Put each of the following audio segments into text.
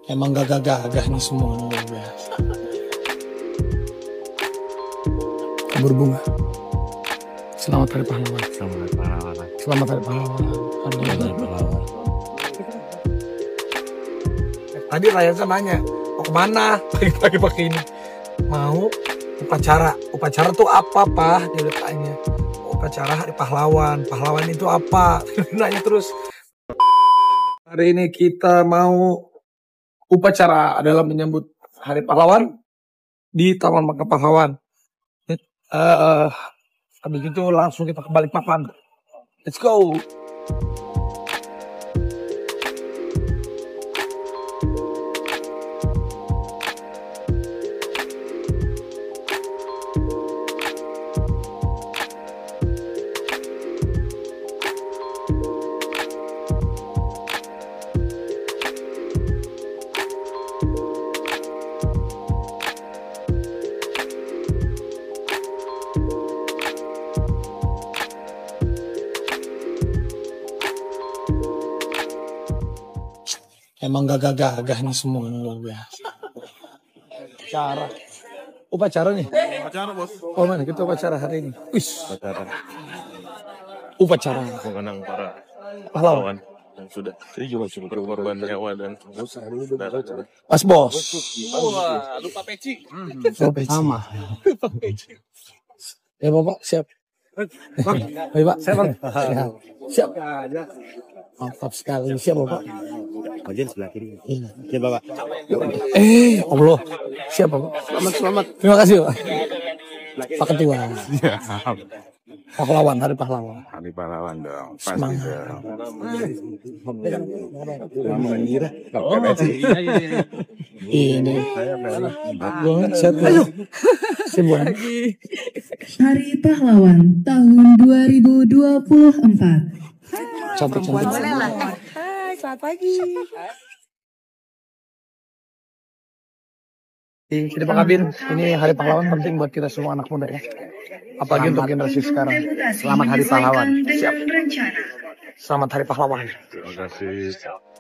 Emang gagah-gagah nih semua luar biasa. Berbunga. Selamat Hari Pahlawan. Selamat Hari Pahlawan. Selamat Hari Pahlawan. Selamat Hari Pahlawan. Tadi Rayasa nanya, mau kemana pagi-pagi pakai ini? Mau upacara. Upacara tuh apa, Pak? Dia tanya. Upacara Hari Pahlawan. Pahlawan itu apa? Nanya terus. Hari ini kita mau upacara adalah menyambut Hari Pahlawan di Taman Makam Pahlawan. Habis itu langsung kita ke Balikpapan. Let's go. Emang gagah-gagah nih semua luar biasa. Upacara nih. Upacara, Bos. Oh mana kita upacara hari ini. Upacara Mengenang para pahlawan. pahlawan yang sudah berkorban nyawa dan darah. Mas Bos. Wah, lupa peci. Sama. Ya Bapak siap. Baik Pak. Siap. Mantap sekali. Siap Bapak. Bagian sebelah kiri. Iya, Bapak. Allah. Siap Bapak. Selamat. Terima kasih Pak. Pak Ketua. Pahlawan, Hari Pahlawan. Hari Pahlawan dong. Pasti Semangat. Ini. Siap. Hari Pahlawan tahun 2024. Cantik-cantik. Hai, selamat pagi. Di Pak Kabin, ini Hari Pahlawan penting buat kita semua anak muda ya. Apalagi untuk generasi sekarang. Selamat Hari Pahlawan. Siap. Selamat Hari Pahlawan. Terima kasih.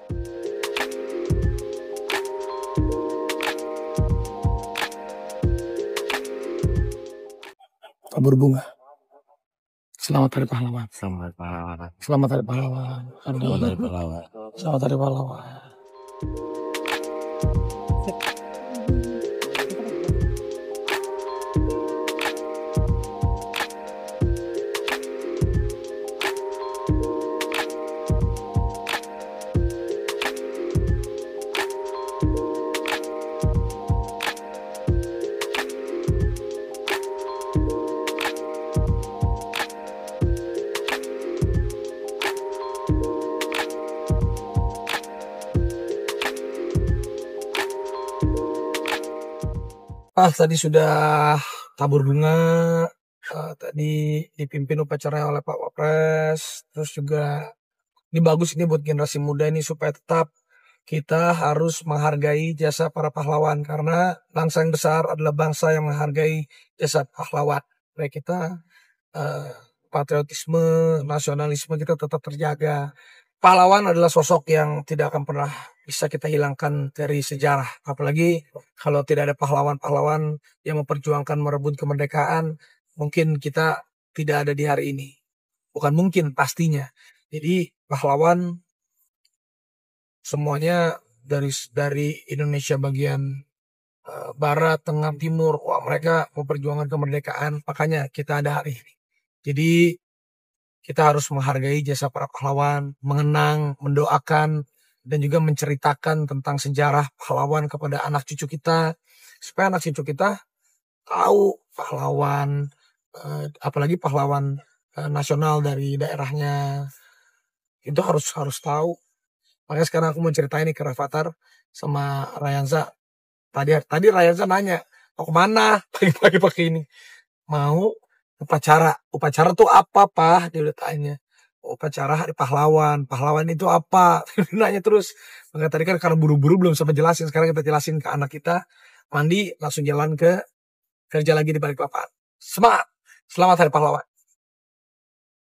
Tabur bunga. Selamat Hari Pahlawan. Selamat Pahlawan. Selamat Hari Pahlawan. Selamat Hari Pahlawan. Selamat Hari Pahlawan. Tadi sudah tabur bunga, tadi dipimpin upacara oleh Pak Wapres, terus juga ini bagus ini buat generasi muda ini supaya tetap kita harus menghargai jasa para pahlawan karena bangsa yang besar adalah bangsa yang menghargai jasa pahlawan. Baik kita patriotisme, nasionalisme kita tetap terjaga. Pahlawan adalah sosok yang tidak akan pernah bisa kita hilangkan dari sejarah. Apalagi kalau tidak ada pahlawan-pahlawan yang memperjuangkan merebut kemerdekaan, mungkin kita tidak ada di hari ini. Bukan mungkin, pastinya. Jadi pahlawan semuanya dari Indonesia bagian barat, tengah, timur. Wah, mereka memperjuangkan kemerdekaan, makanya kita ada hari ini. Jadi kita harus menghargai jasa para pahlawan, mengenang, mendoakan, dan juga menceritakan tentang sejarah pahlawan kepada anak cucu kita. Supaya anak cucu kita tahu pahlawan, apalagi pahlawan nasional dari daerahnya. Itu harus tahu. Makanya sekarang aku mau ceritain nih ke Rafathar sama Rayansa. Tadi Rayansa nanya, mau kemana pagi-pagi pakai ini? Mau upacara. Upacara tuh apa, Pak? Dia udah tanya. Upacara Hari Pahlawan. Pahlawan itu apa? Nanya terus. Makanya tadi kan karena buru-buru belum sempat jelasin. Sekarang kita jelasin ke anak kita. Mandi langsung jalan ke kerja lagi di Balikpapan. Semangat. Selamat Hari Pahlawan.